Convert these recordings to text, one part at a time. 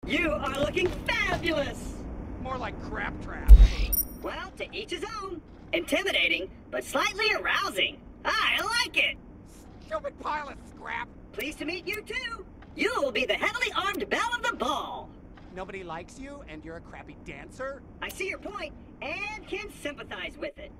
You are looking fabulous! More like crap trap. Well, to each his own. Intimidating, but slightly arousing. I like it! Stupid pilot, Scrap. Pleased to meet you too. You will be the heavily armed belle of the ball. Nobody likes you, and you're a crappy dancer? I see your point, and can sympathize with it.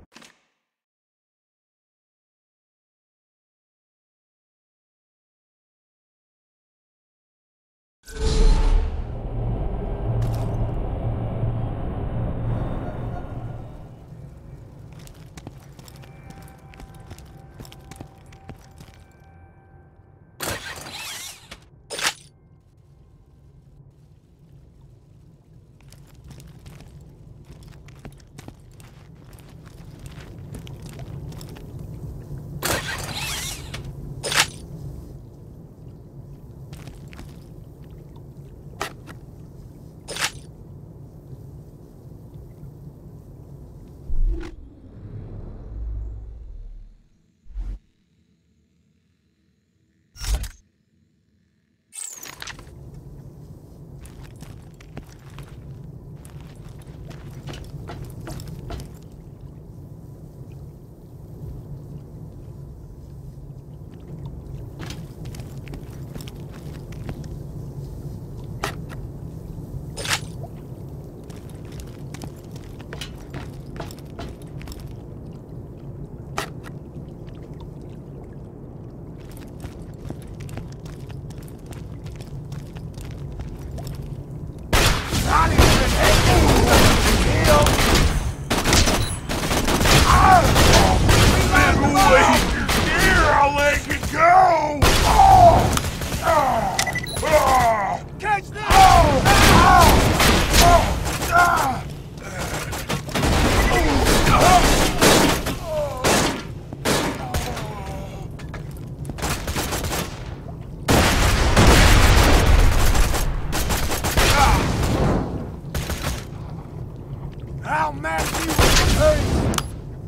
I'll match you with the pace!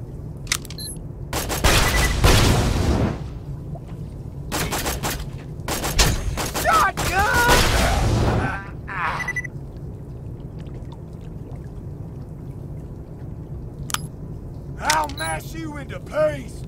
Shotgun! I'll mash you into paste!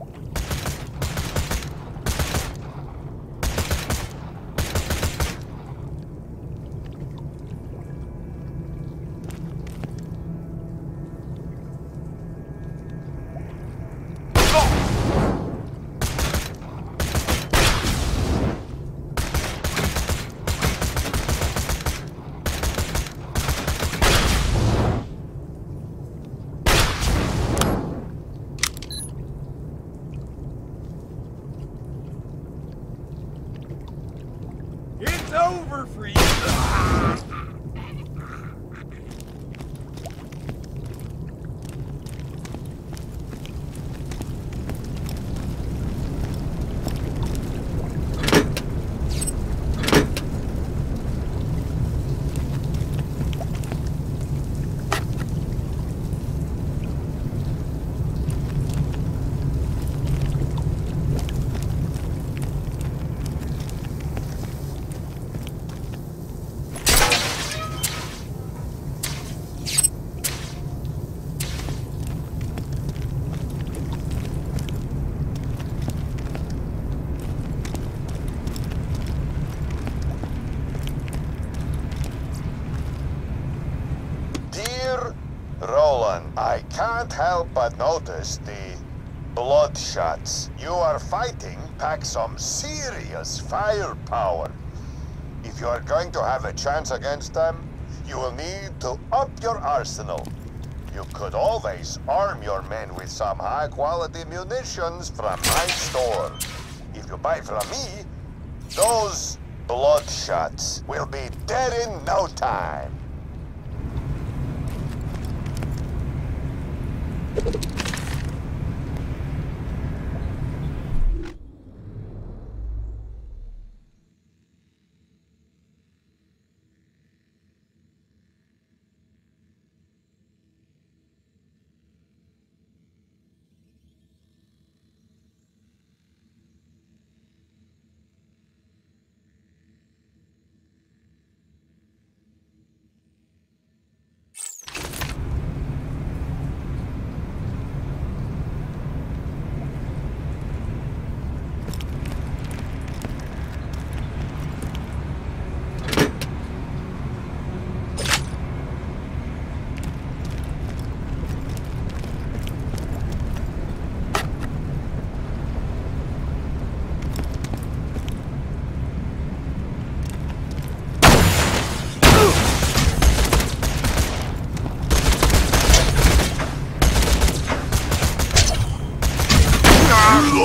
It's over for you! Roland, I can't help but notice the bloodshots you are fighting pack some serious firepower. If you are going to have a chance against them, you will need to up your arsenal. You could always arm your men with some high-quality munitions from my store. If you buy from me, those bloodshots will be dead in no time.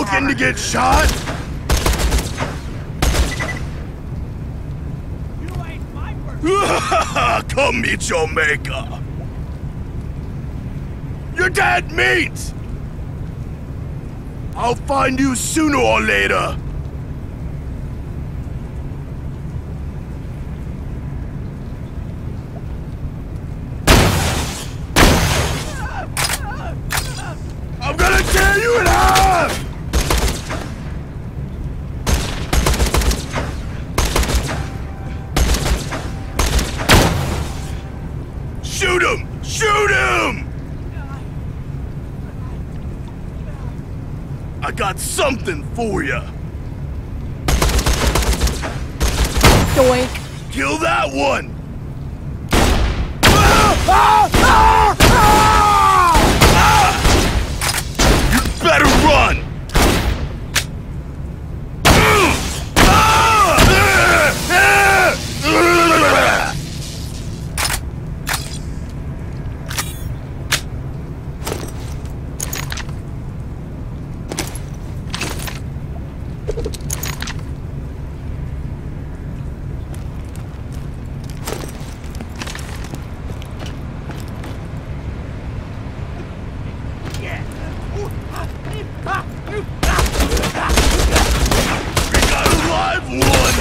looking to get shot? You ain't my worst. Come meet your maker. You're dead meat! I'll find you sooner or later. I'm gonna tear you in half! Shoot him! Shoot him! I got something for you. Doink. Kill that one! You better run! We got a live one!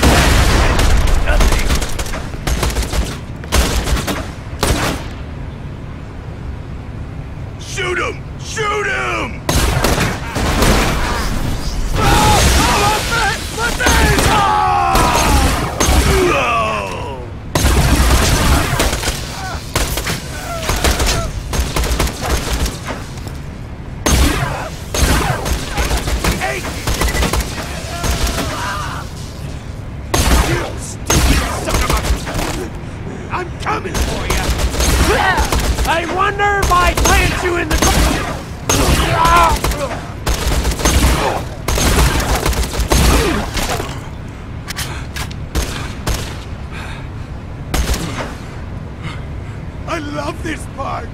Shoot him! Shoot him! I'm coming for you. I wonder if I plant you in the. I love this part.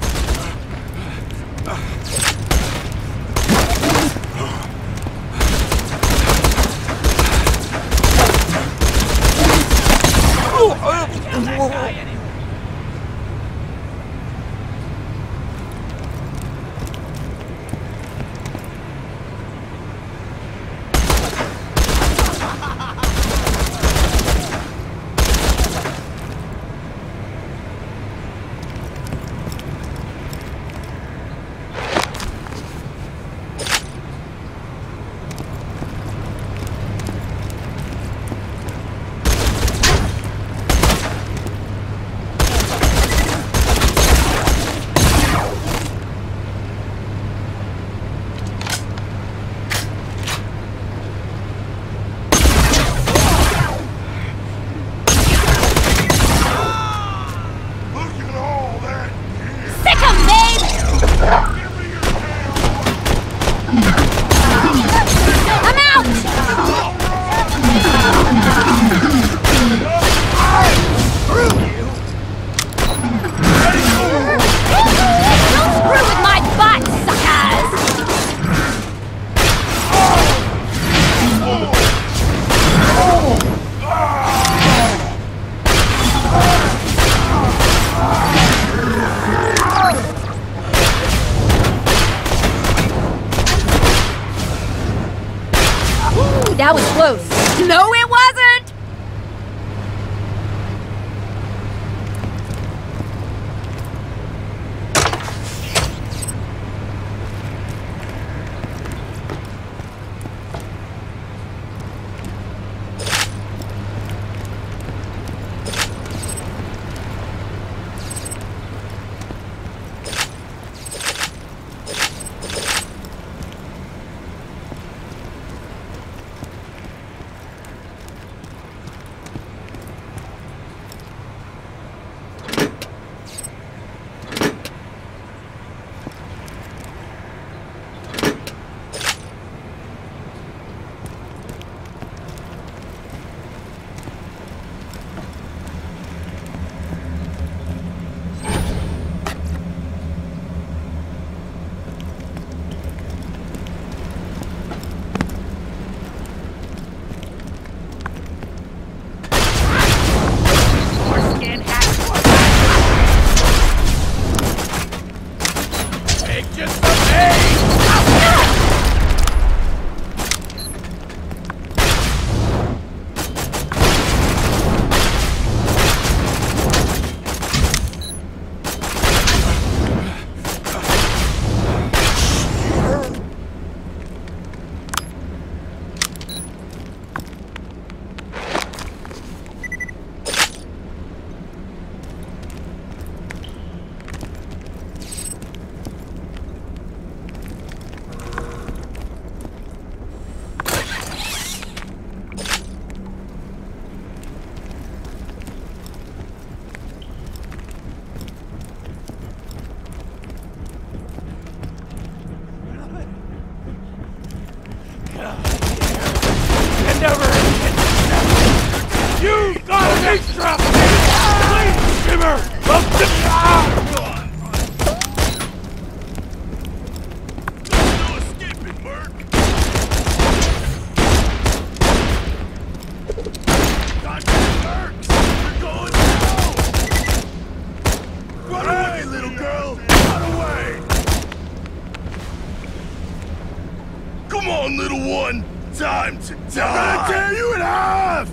little one. Time to die. I'm gonna tear you in half.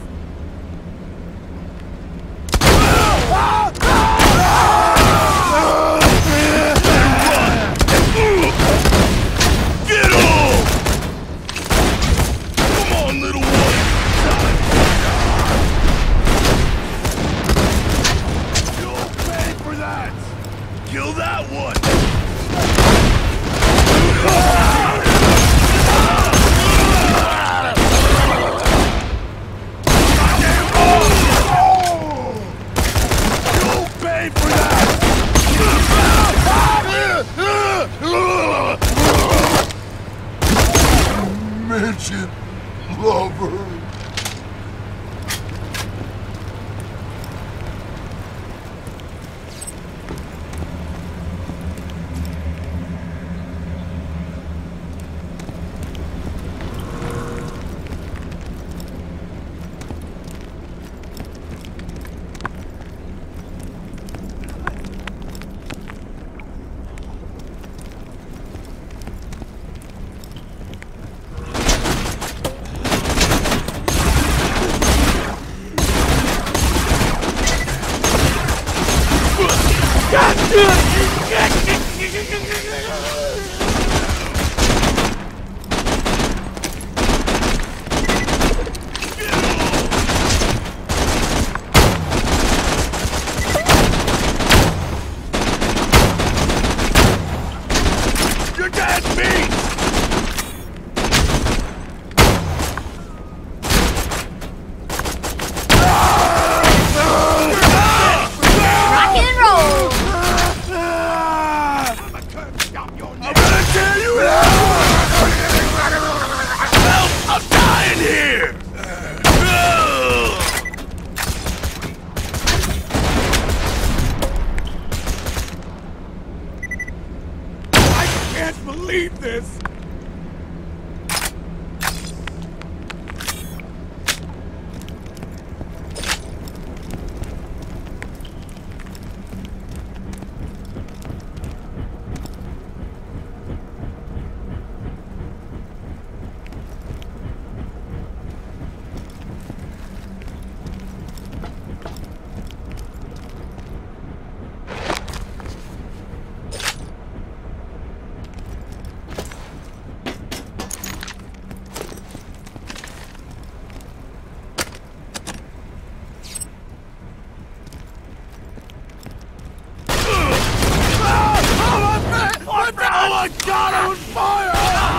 Get off! Come on, little one. Time to die. You'll pay for that. Kill that one. You'll pay for that. Midget lover. Your dad's beat! Rock and roll! I'm gonna tear you out! Help! I'm dying here! I can't believe this! Oh my God, I was fire!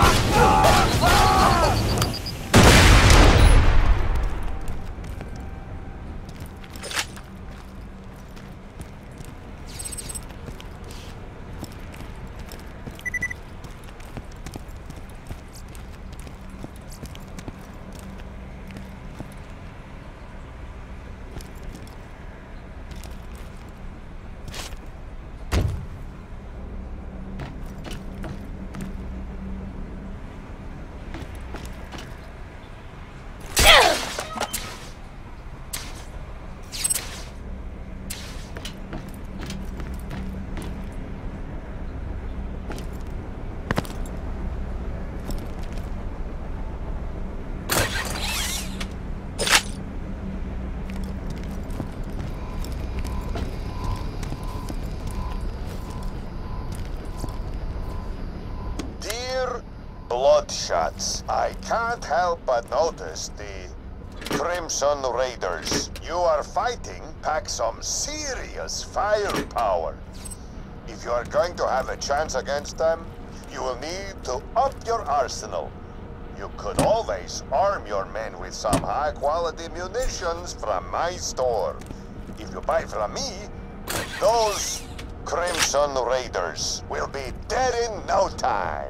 Bloodshots. I can't help but notice the Crimson Raiders you are fighting pack some serious firepower. If you are going to have a chance against them, you will need to up your arsenal. You could always arm your men with some high-quality munitions from my store. If you buy from me, those Crimson Raiders will be dead in no time.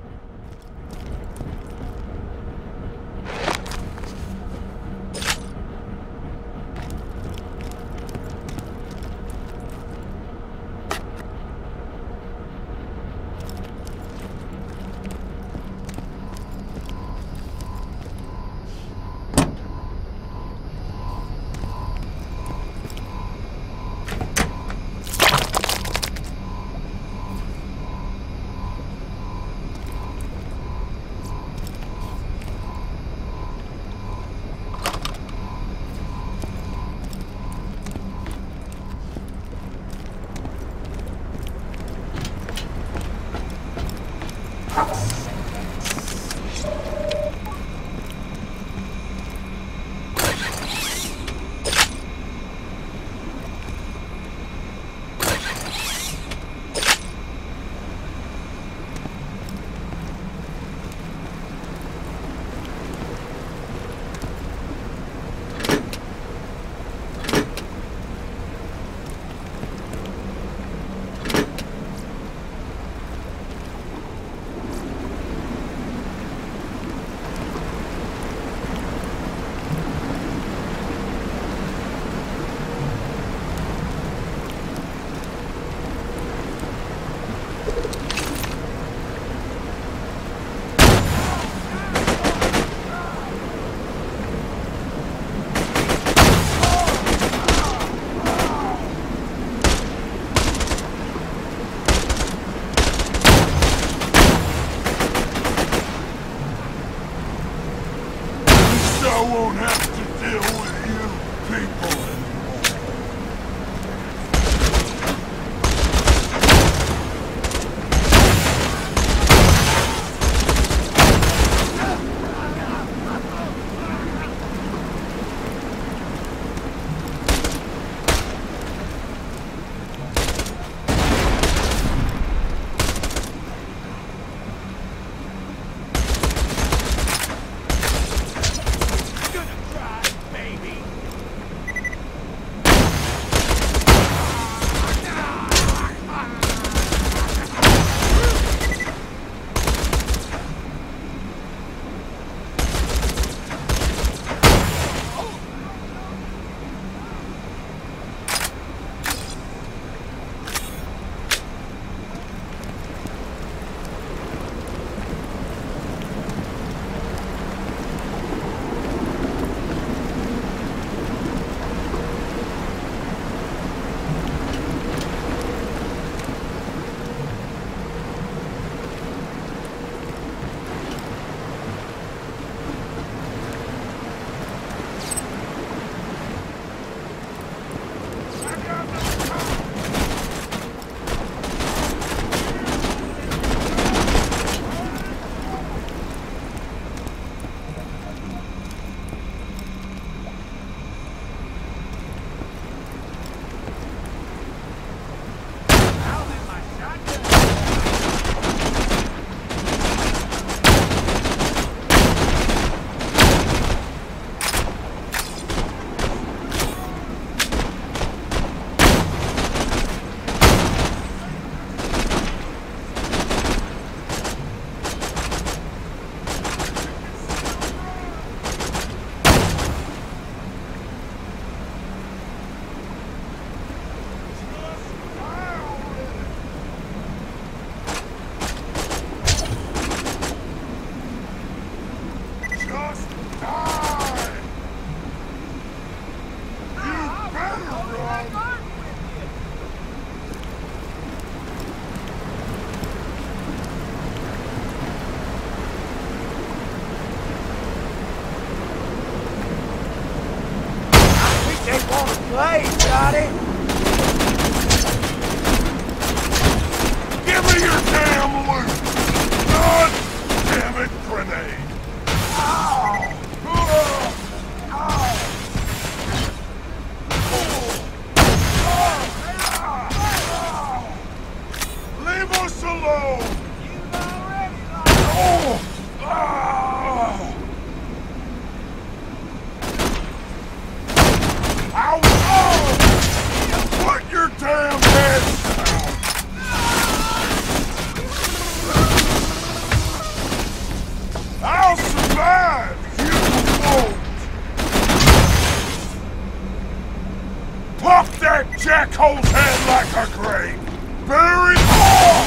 Cole's head like a grape! Bury it all!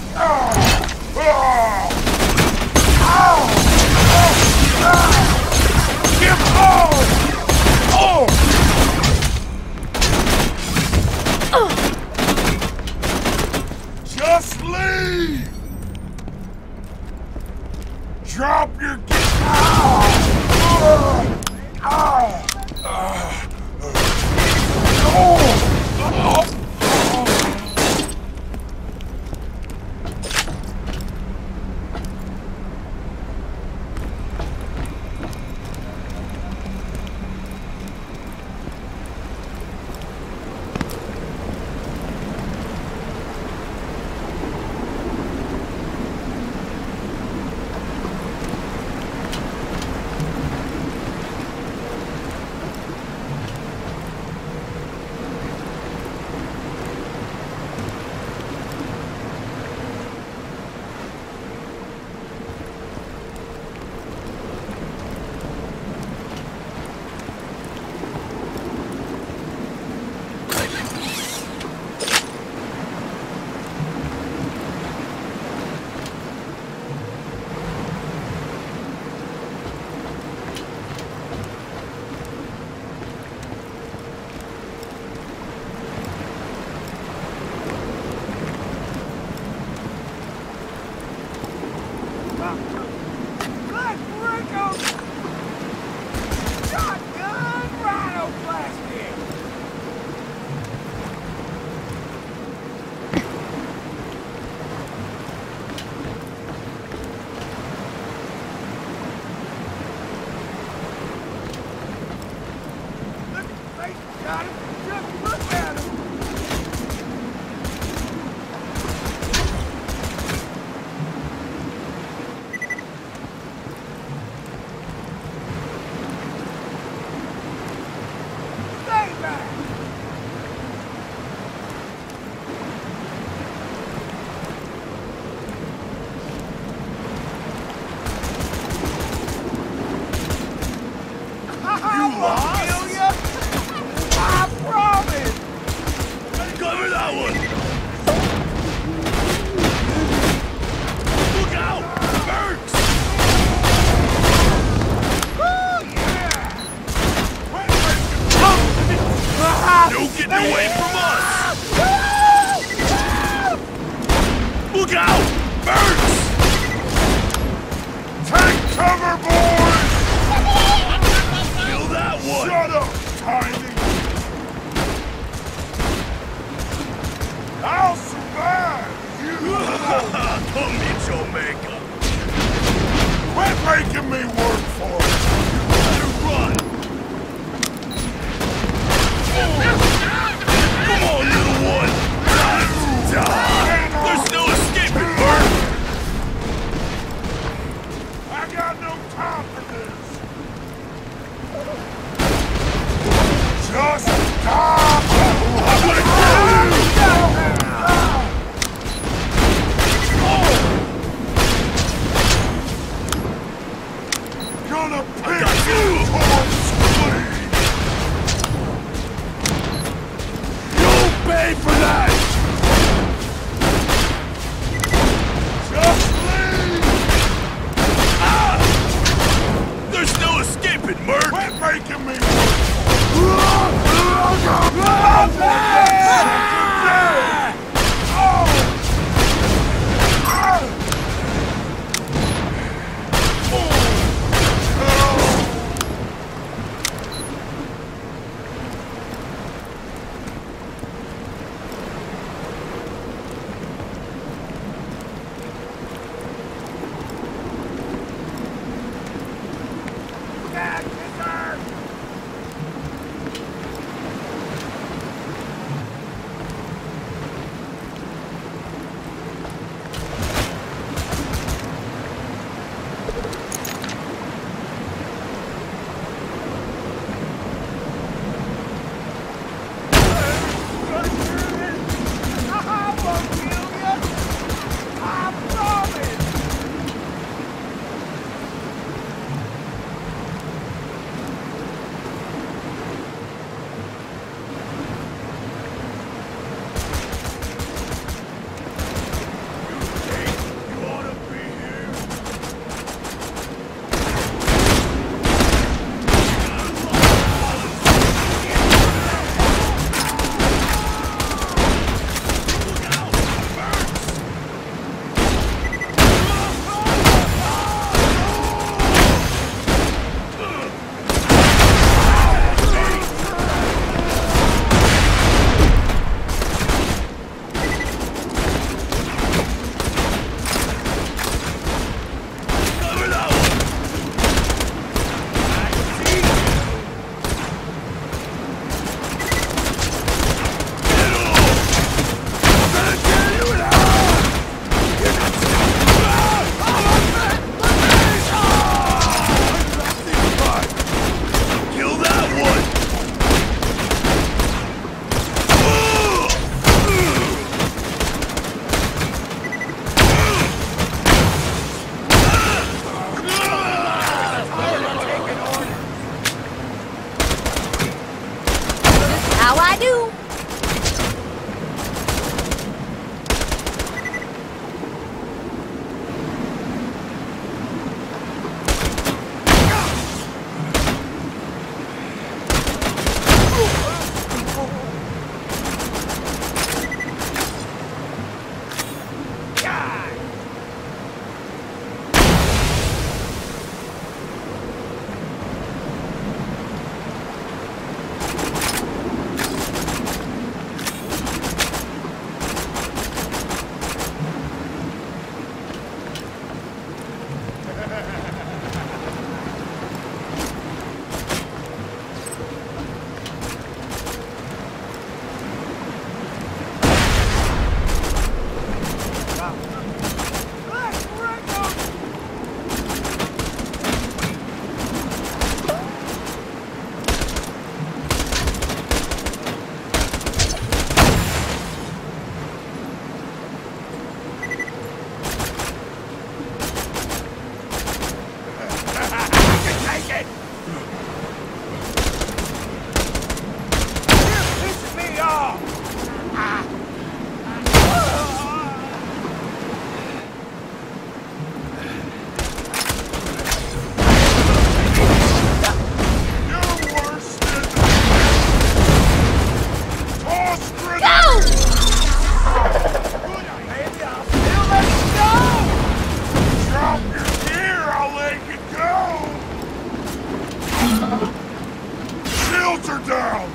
Give all! Just leave! Drop your Go! Drop your gear, I'll let you go! Shields are down!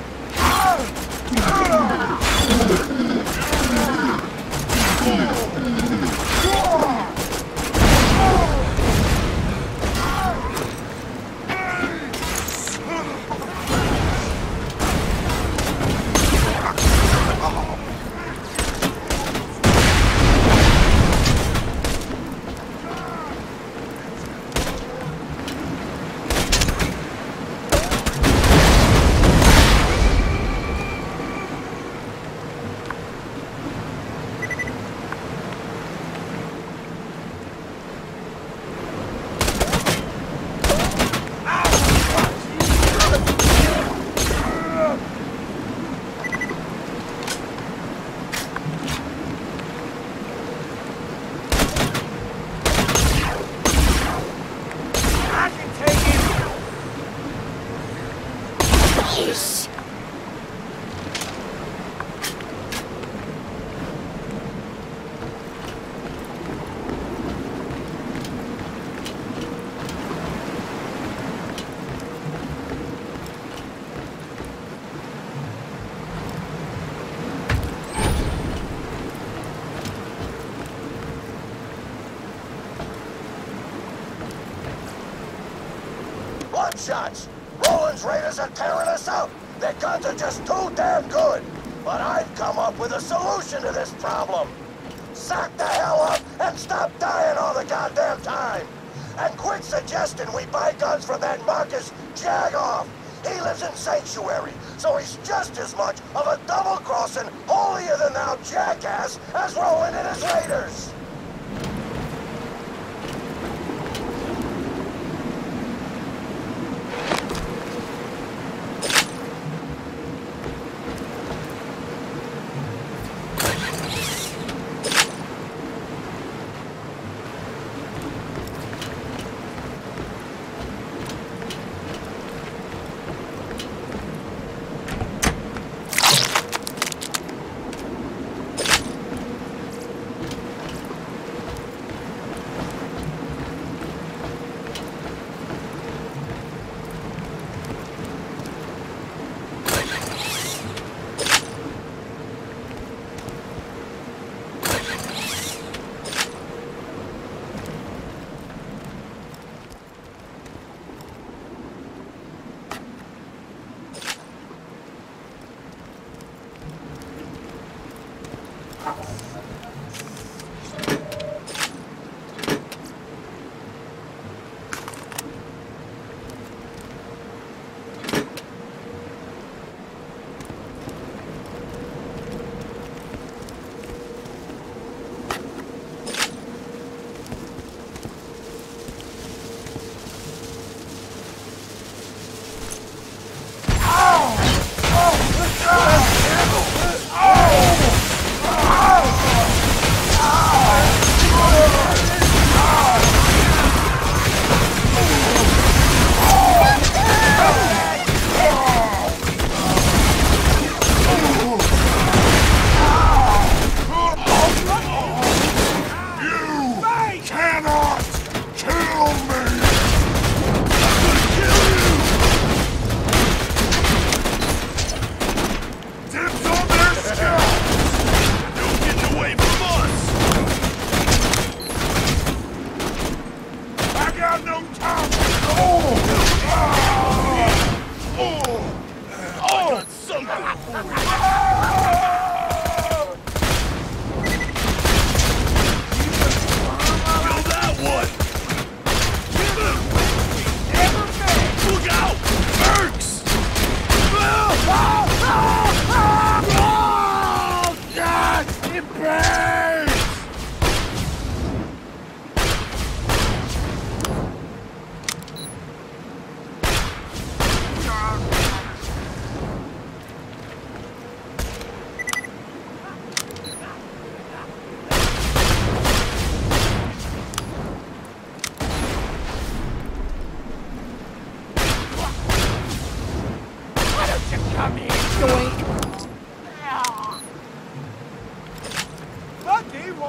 Shots. Roland's raiders are tearing us up. Their guns are just too damn good. But I've come up with a solution to this problem. Sack the hell up and stop dying all the goddamn time. And quit suggesting we buy guns from that Marcus Jagoff. He lives in Sanctuary, so he's just as much of a double-crossing, holier-than-thou jackass as Roland and his raiders.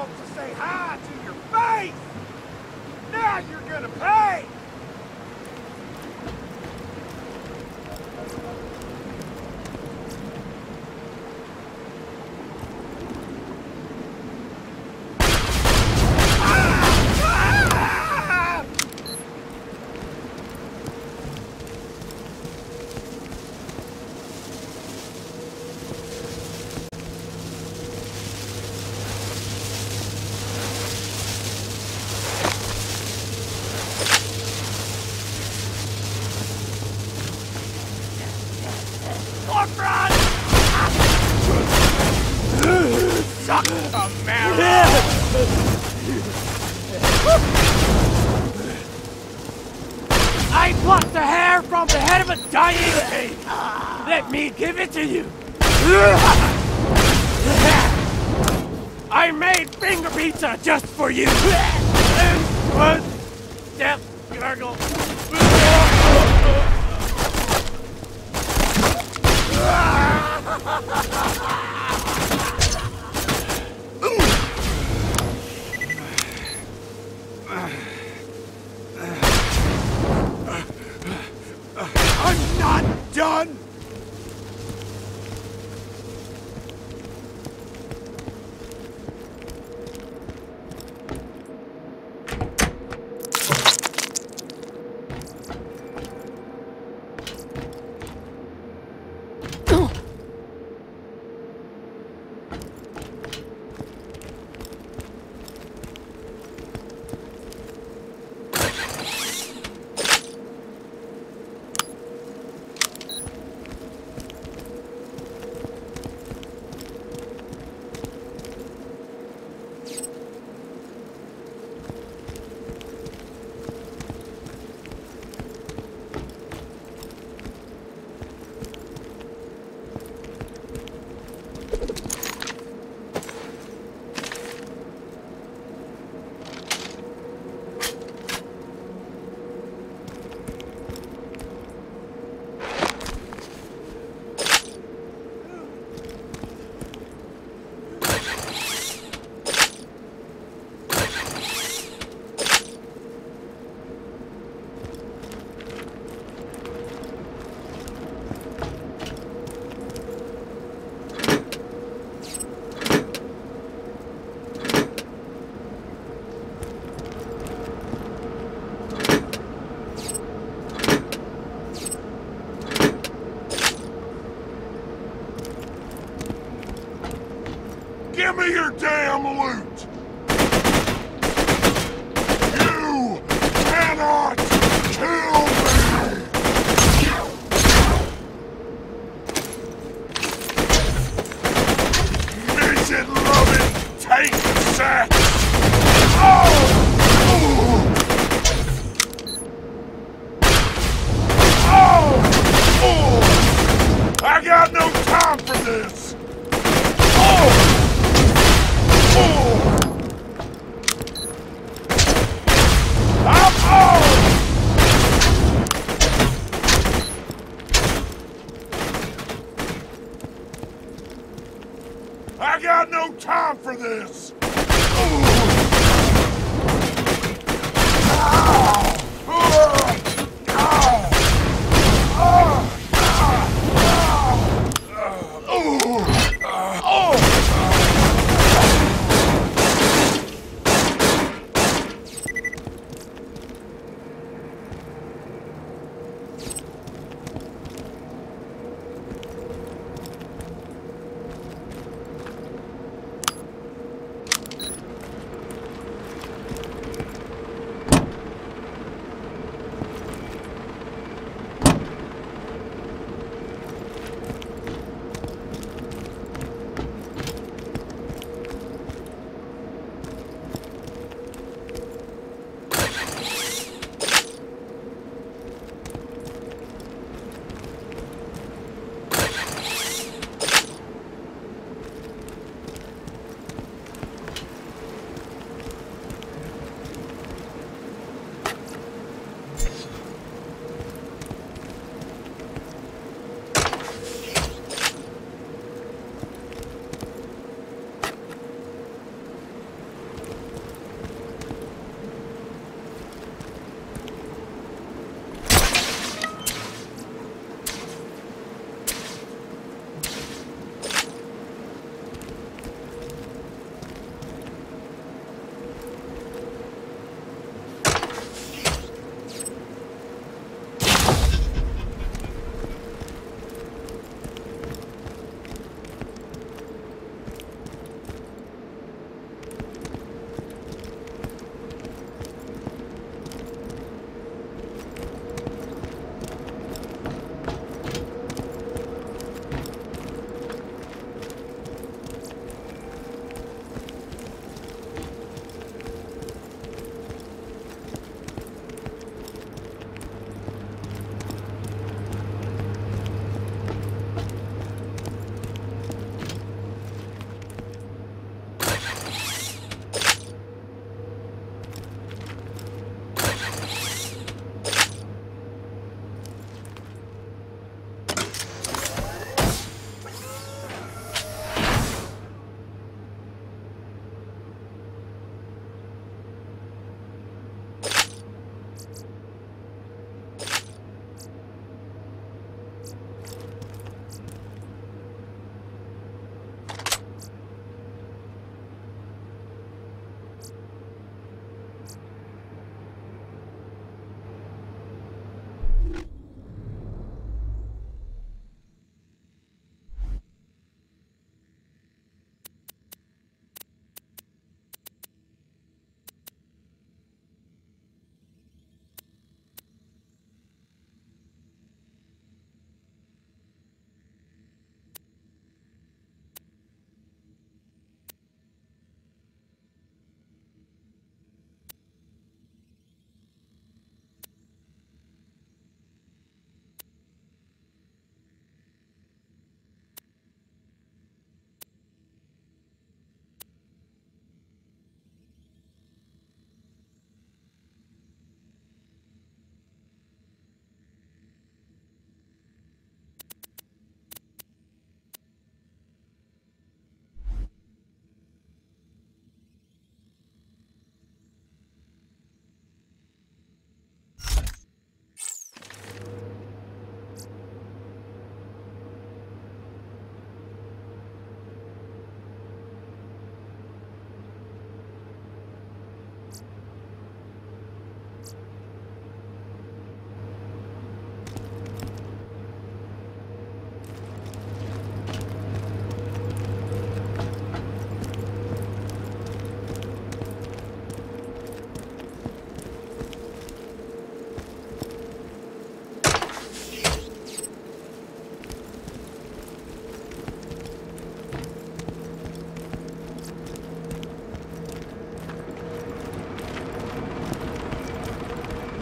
balls to say hi to your face! Now you're gonna pay! I plucked the hair from the head of a dying ape. Let me give it to you. I made finger pizza just for you. And one death gurgle. I'm not done! Give me your damn loot! You cannot kill me! Mission-loving tank sack! Oh! Oh! I got no time for this! Oh! I got no time for this!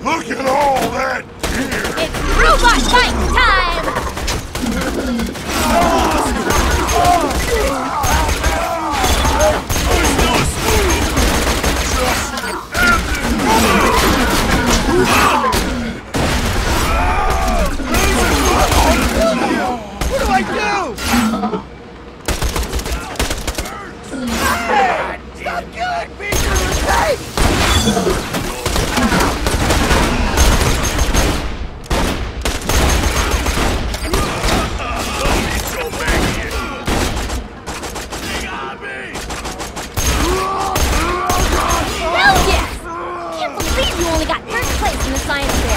Look at all that gear! It's robot fight time! What do I do? Stop killing me! Hey! Hell yes! Can't believe you only got third place in the science fair.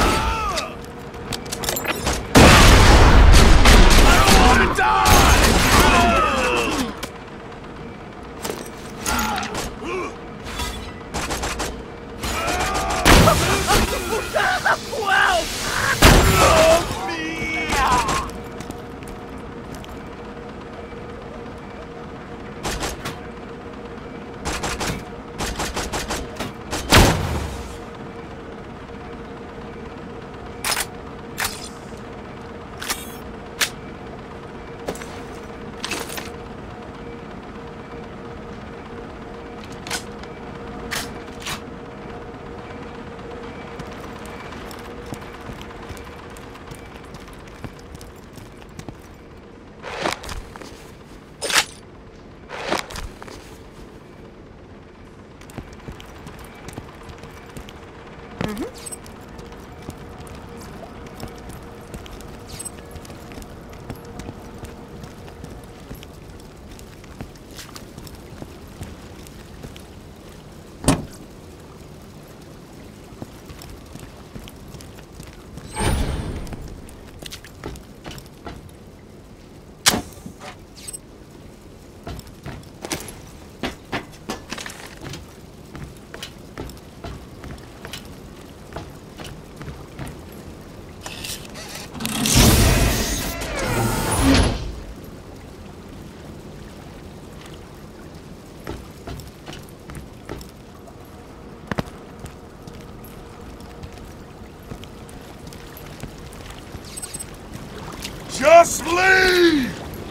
Just leave!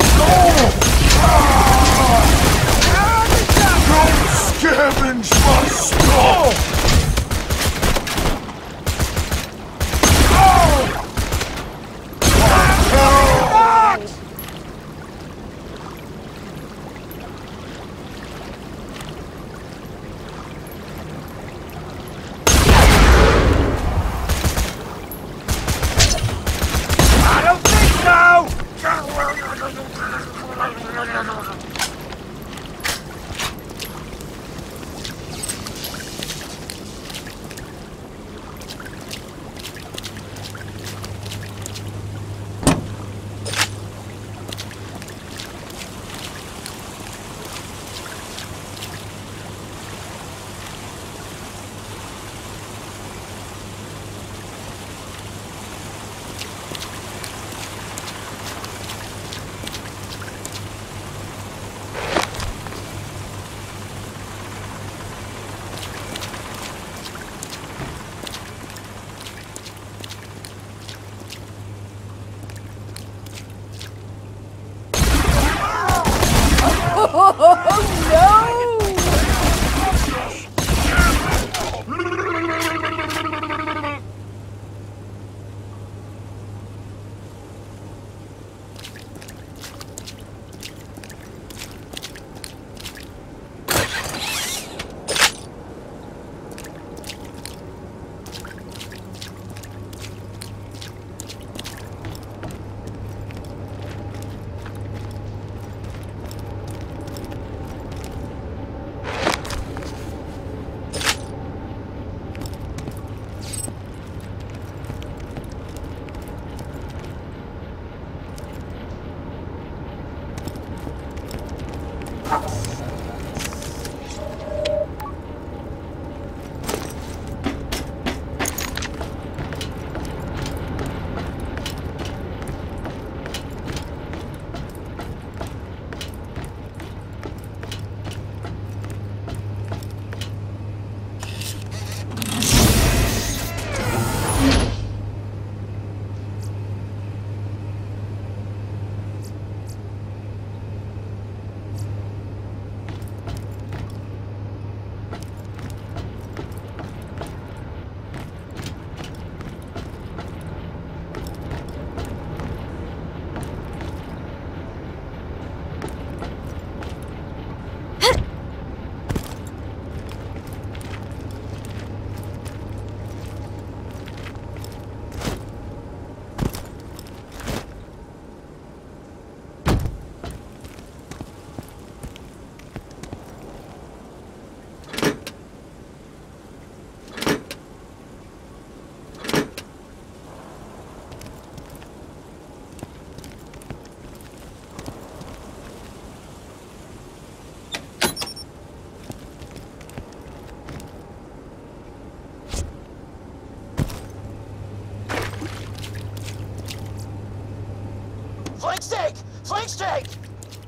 Don't scavenge my skull!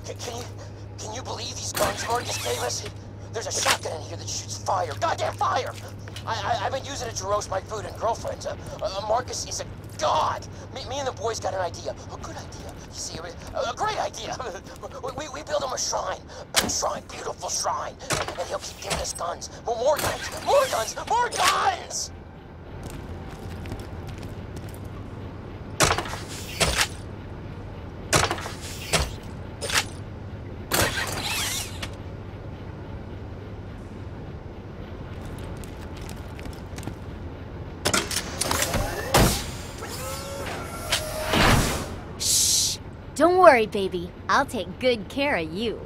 Can you believe these guns Marcus gave us? There's a shotgun in here that shoots fire. Goddamn fire! I've been using it to roast my food and girlfriends. Marcus is a god. Me and the boys got an idea. A good idea. You see, a great idea. We build him a shrine. Big shrine, beautiful shrine. And he'll keep giving us guns. More guns, more guns, more guns! Don't worry, baby. I'll take good care of you.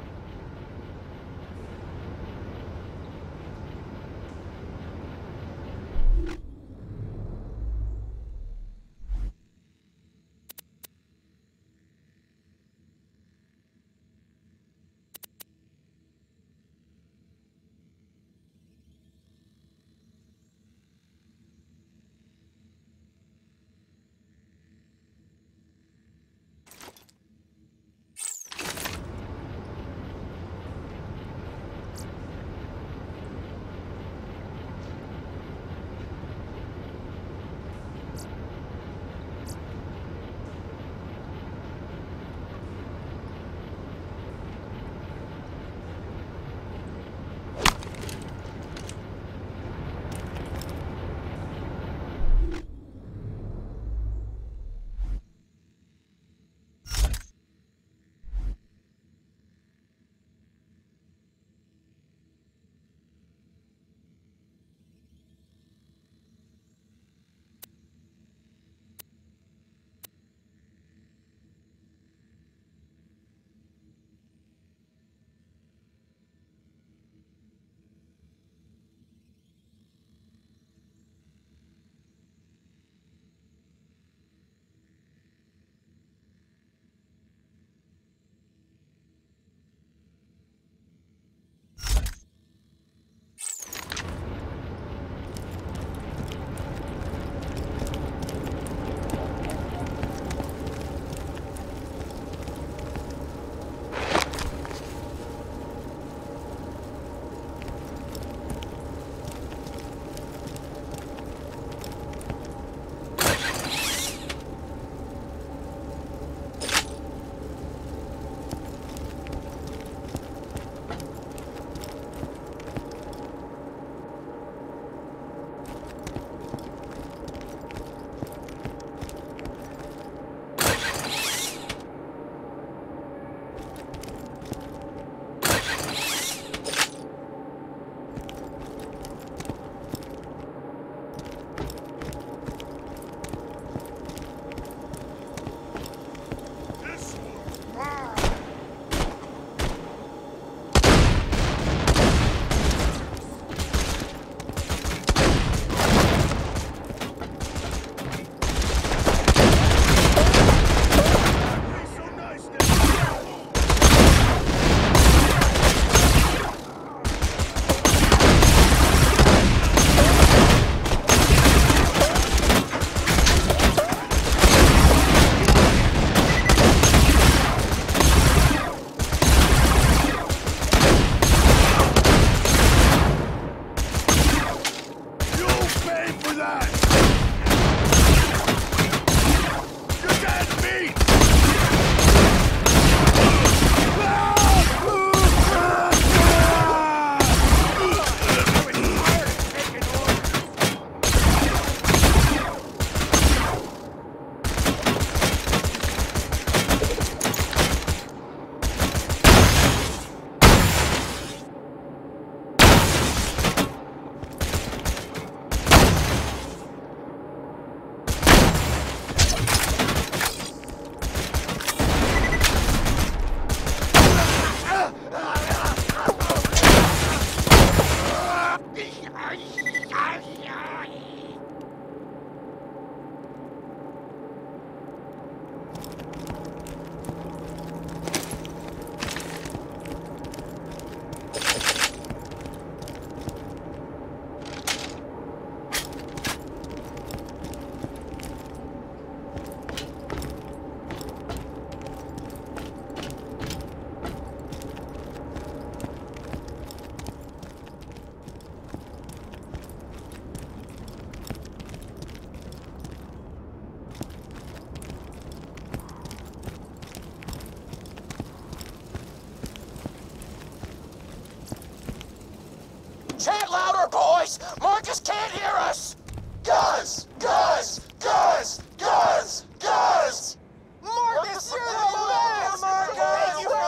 Chant louder, boys! Marcus can't hear us! Guys! Guys! Guys! Guys! Guys! Marcus, you're the best! Marcus, you're the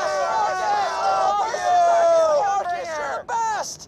best!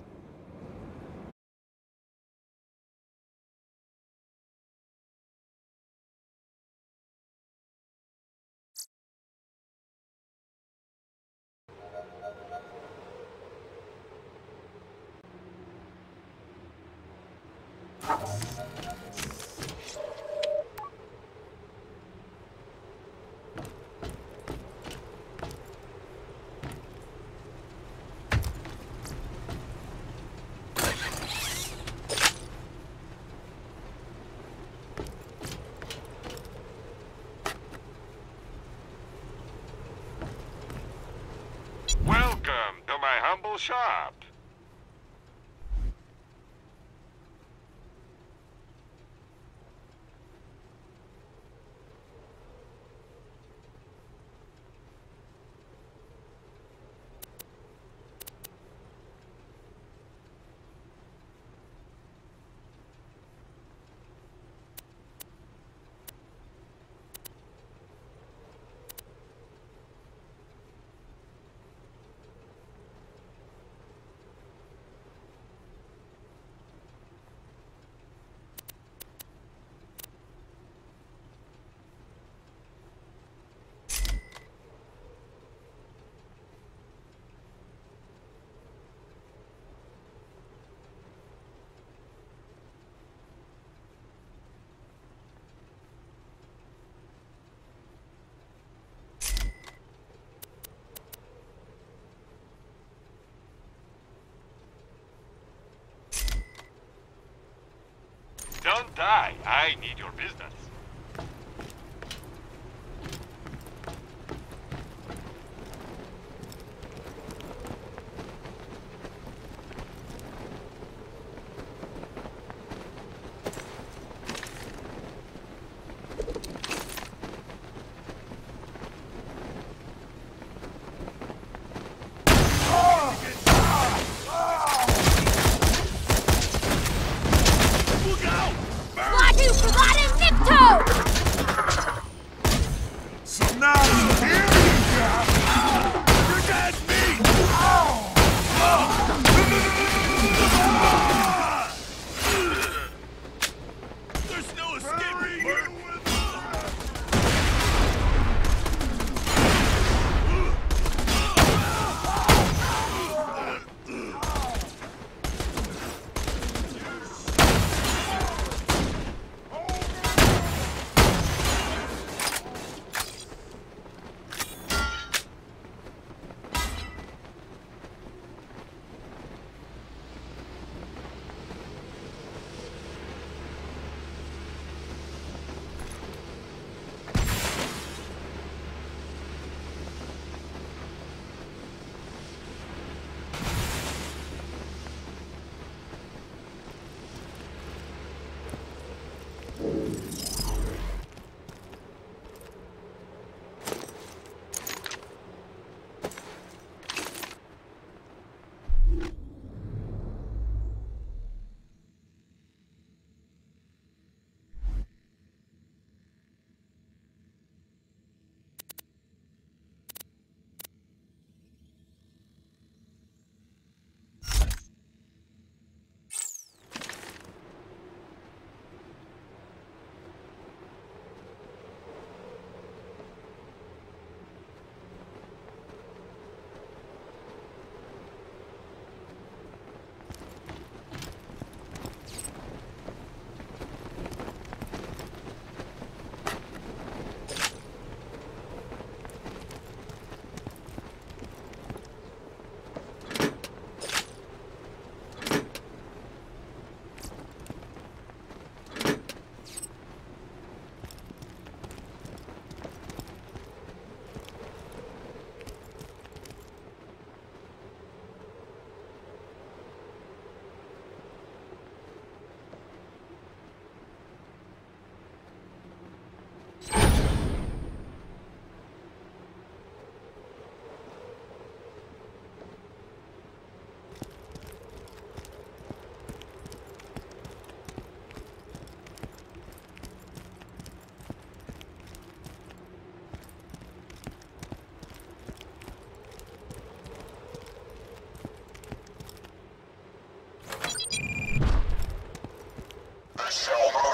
Welcome to my humble shop. Don't die. I need your business. Wadu Karada Victor!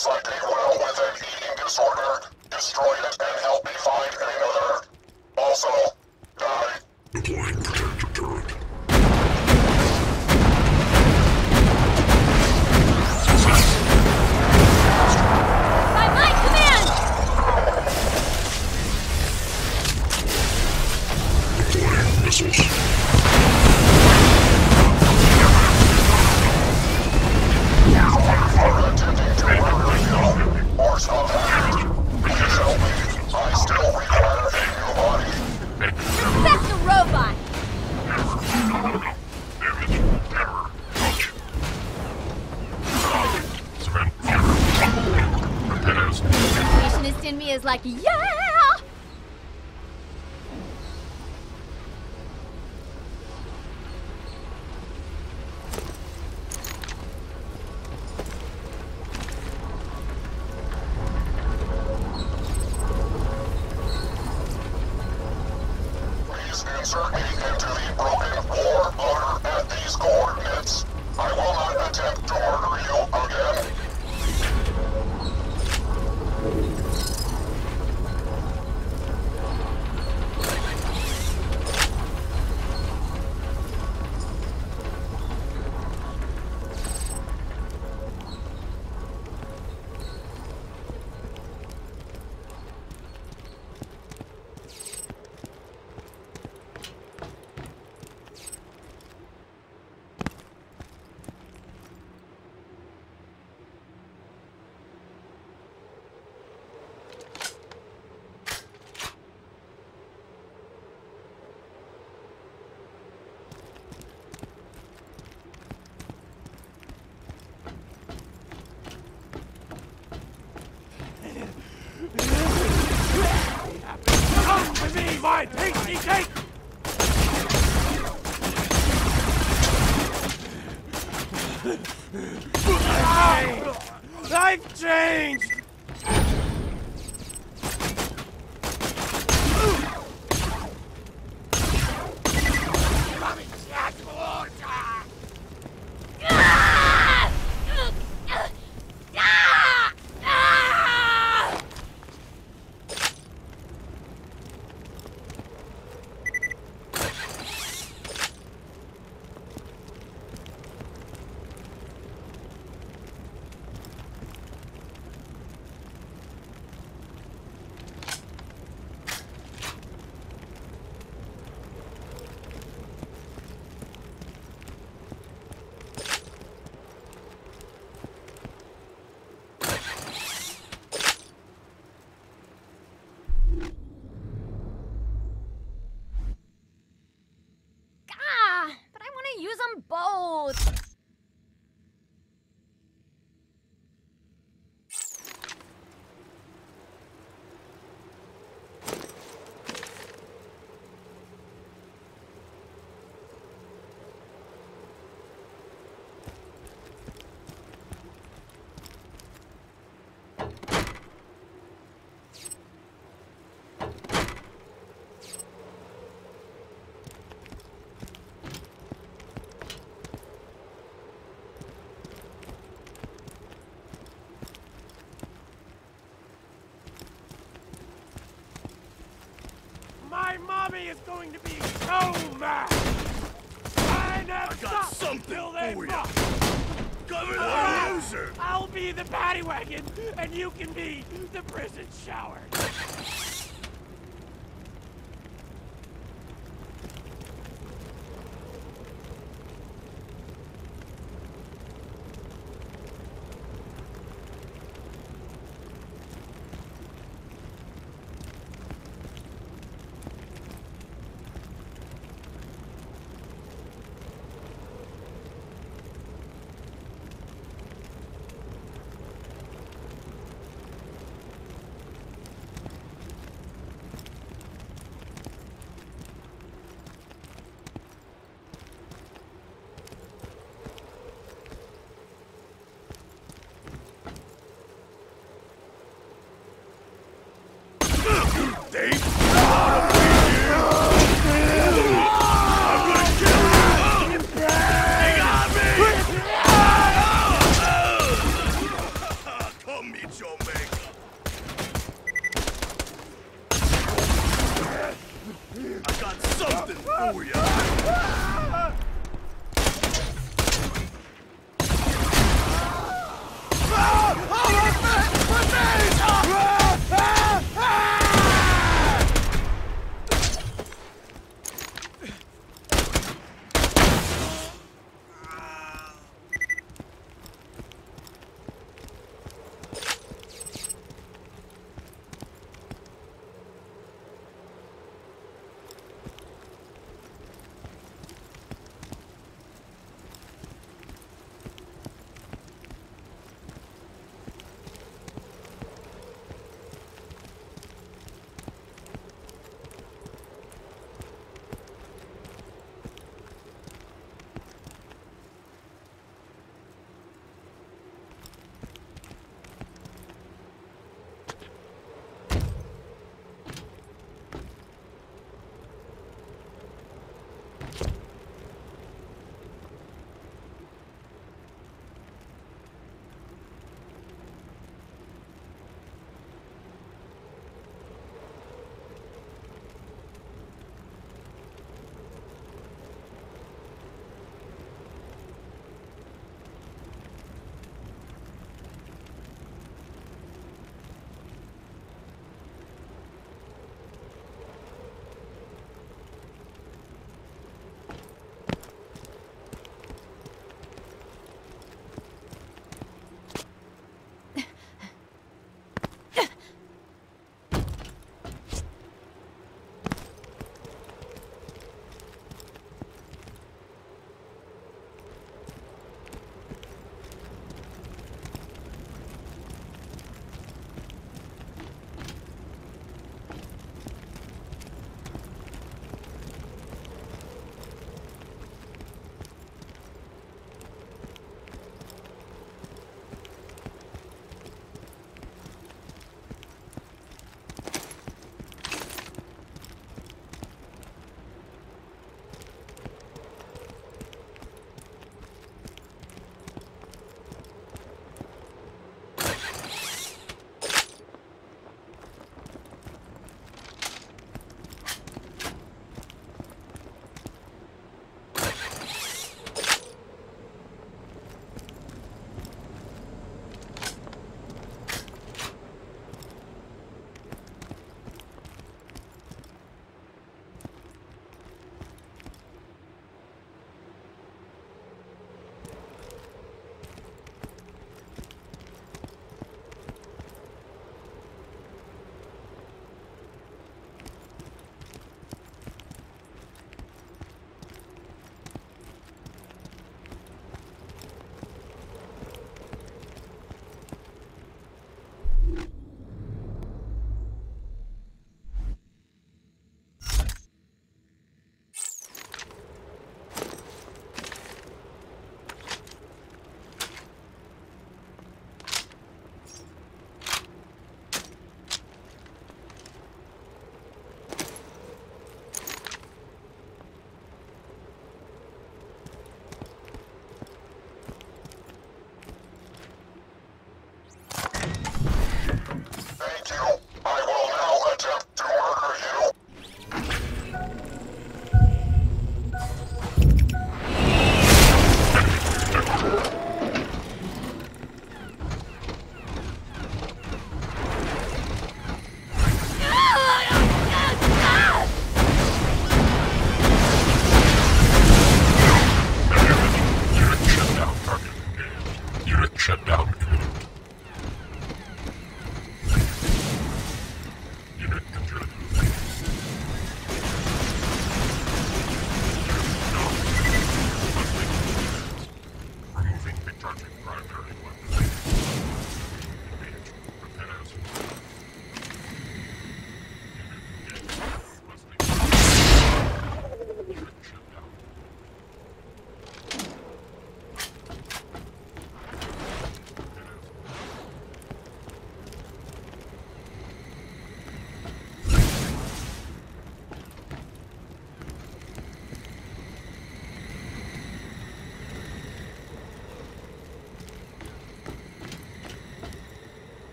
Looks like they dwell with an eating disorder. Destroy it and help me find another. Also, die. Deploying protective turret. By my command! Deploying missiles. Attempting to murder you, or something. Please help me. I still require a new body. That's the robot! Creationist in me is like, yeah! Please insert me into the broken war motor at these coordinates. I will not attempt to murder you again. Come to me, my pasty cake! I've changed! But I want to use them both. My mommy is going to be so mad! I got something for ya. Cover the Ah! loser! I'll be the paddy wagon, and you can be the prison shower.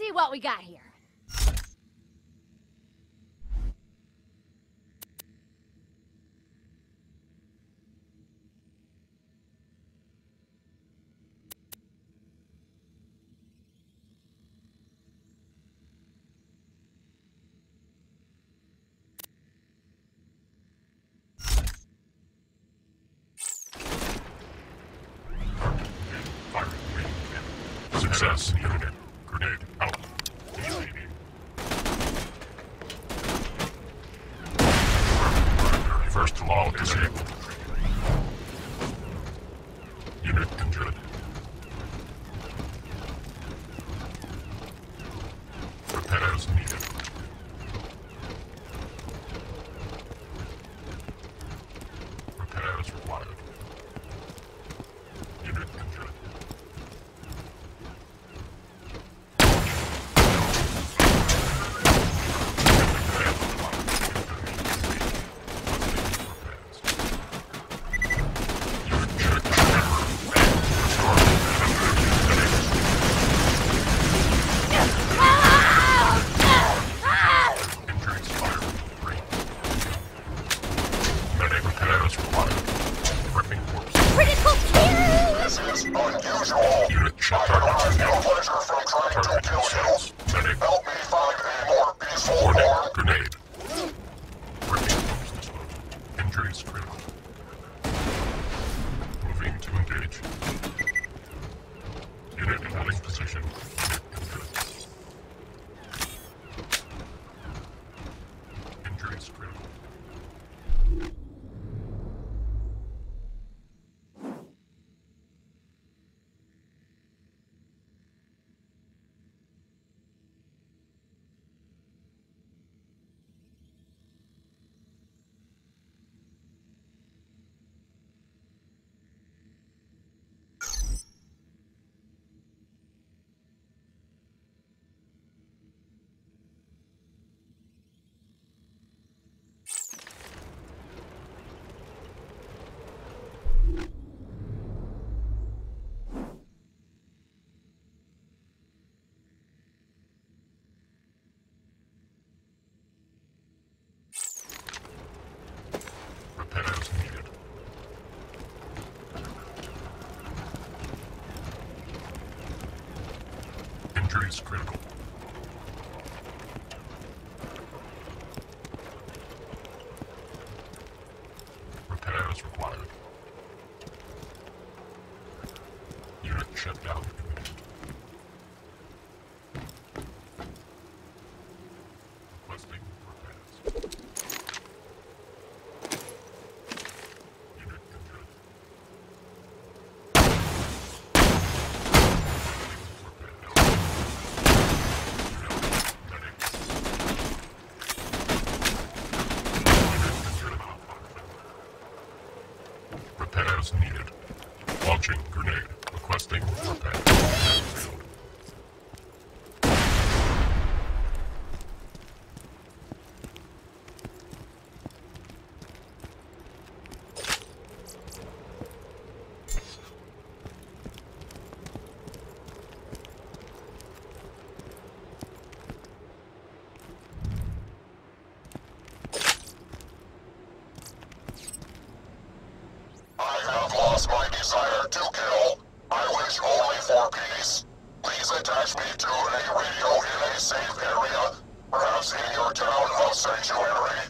see what we got here. Success. Unit. Grenade out. First law disabled. Unit injured. Repairs needed. Repairs required. Unit injured. Critical kill! This is unusual. Unit shut down. I derive no pleasure from trying to kill you. Medic. Help me find a more peaceful form. Grenade. Working force destroyed. Injuries critical. Moving to engage. Unit in holding position. Injuries critical. Repairs needed. Injuries critical. Repairs required. Unit shut down. Requesting repairs. Unit injured. Repairs needed. Launching grenade. Requesting repair. Failed. I have lost my desire to kill. I wish only for peace. Please attach me to a radio in a safe area, perhaps in your town of Sanctuary.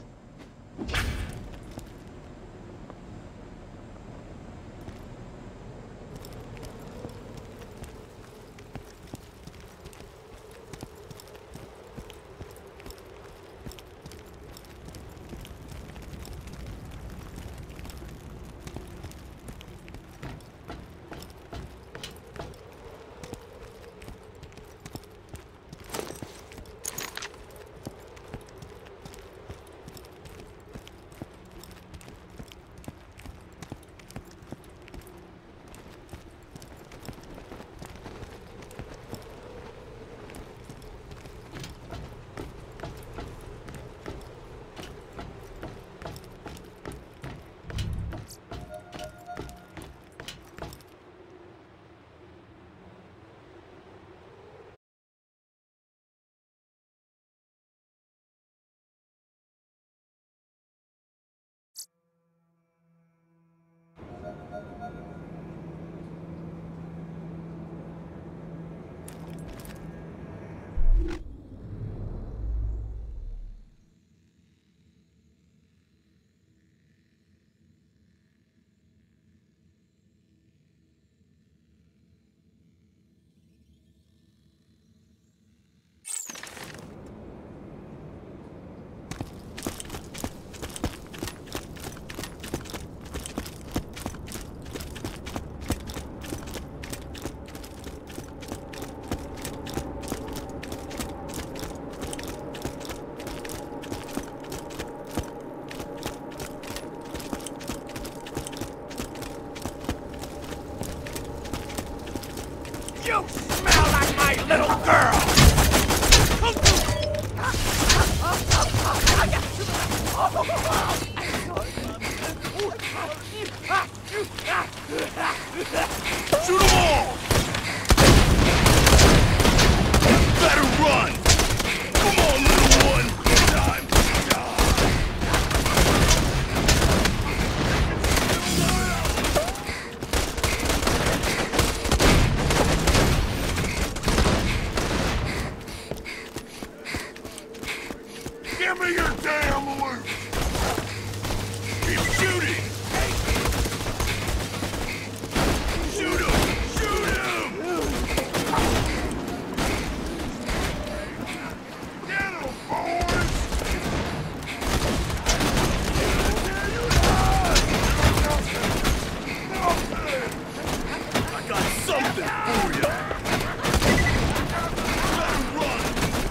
You smell like my little girl! Shoot 'em all! Better run! Come on, little one! Time to die! Give me your damn loot! Keep shooting! Shoot him! Shoot him! Get him, boys! I got something for you! Better run!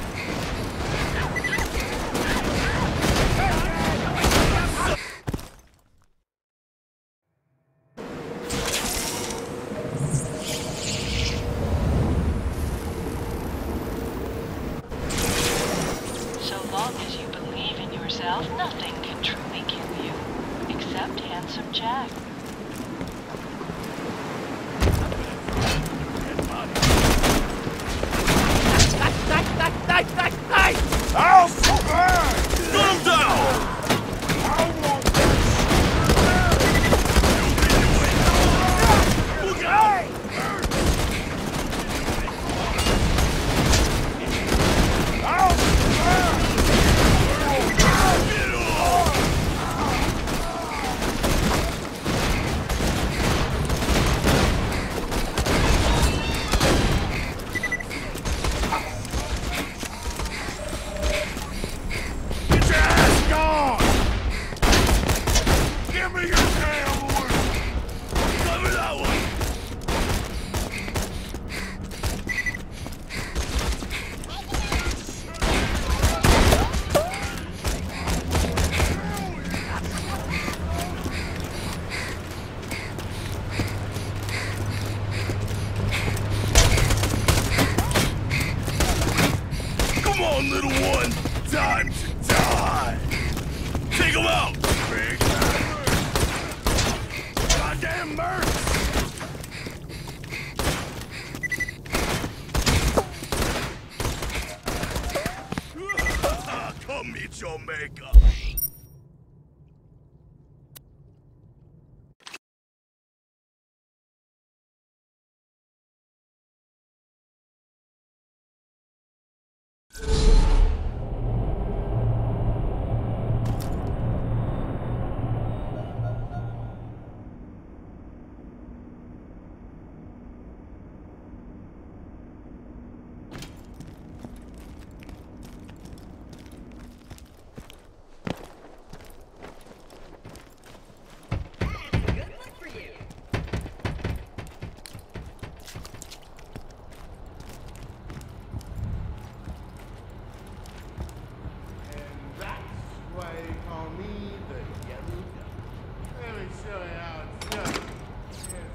So long as you believe in yourself, nothing can truly kill you. Except Handsome Jack. I'll survive! Gun him down! I want this! Look out! I'll survive! Get off! Get your ass gone! Give me your damn loot! Cover that one! Come on, little one! Time to die! Take him out! Big goddamn mercs! Come meet your maker! Good luck for you. And that's why they call me the Yellow Dog. Let me show you how it's done. Here's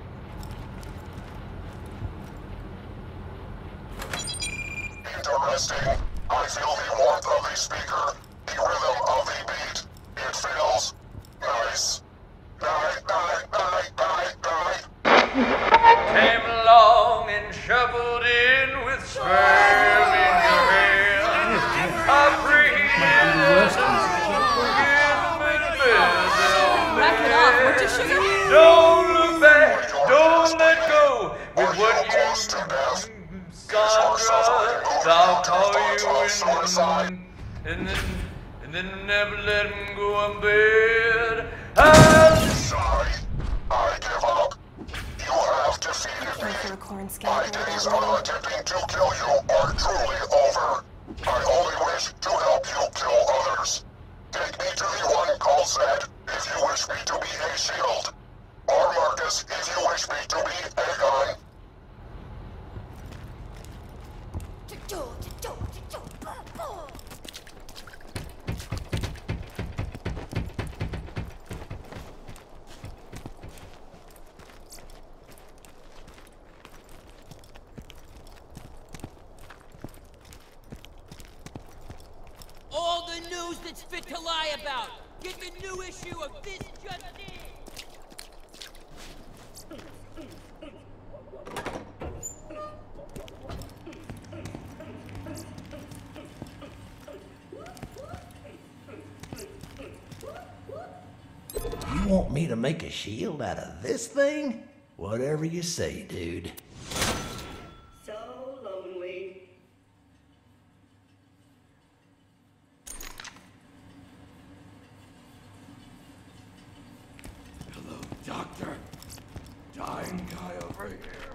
mine. Interesting. I feel the warmth of the speaker, the rhythm of the beat. It feels nice. Came along and shuffled in with sperm in your hand. I breathed Knock it off, would you, sugar? Don't look back, don't let go with Are what you close to death? Sandra, I'll call you Suicide. and then never let him go on bed. I'll Sorry. I give up. You have defeated Play me. for a corn My scale. days of attempting to kill you are truly over. I only wish to help you kill others. Take me to the one called Zed if you wish me to be a shield. Or Marcus if you wish me to be a gun. that's fit to lie about. Get the new issue of This Just In. You want me to make a shield out of this thing? Whatever you say, dude. So lonely. Hello, Doctor. Dying guy over here.